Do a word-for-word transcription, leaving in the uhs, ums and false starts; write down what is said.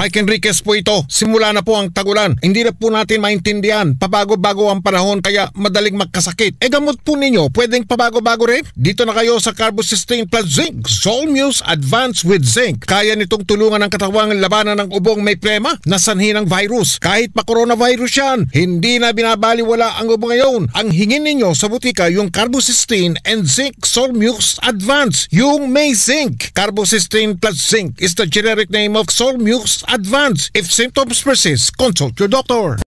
Mike Enriquez po ito. Simula na po ang tagulan. Hindi na po natin maintindihan. Pabago-bago ang panahon kaya madaling magkasakit. E gamot po ninyo, pwedeng pabago-bago rin? Dito na kayo sa Carbocysteine plus Zinc. Solmux Advanced with Zinc. Kaya nitong tulungan ang katawang labanan ng ubong may plema na sanhi ng virus. Kahit pa coronavirus yan, hindi na binabaliwala ang ubo ngayon. Ang hingin ninyo sa butika yung Carbocysteine and Zinc Solmux Advanced. Yung may zinc. Carbocysteine plus Zinc is the generic name of Solmux Advanced. If symptoms persist, consult your doctor.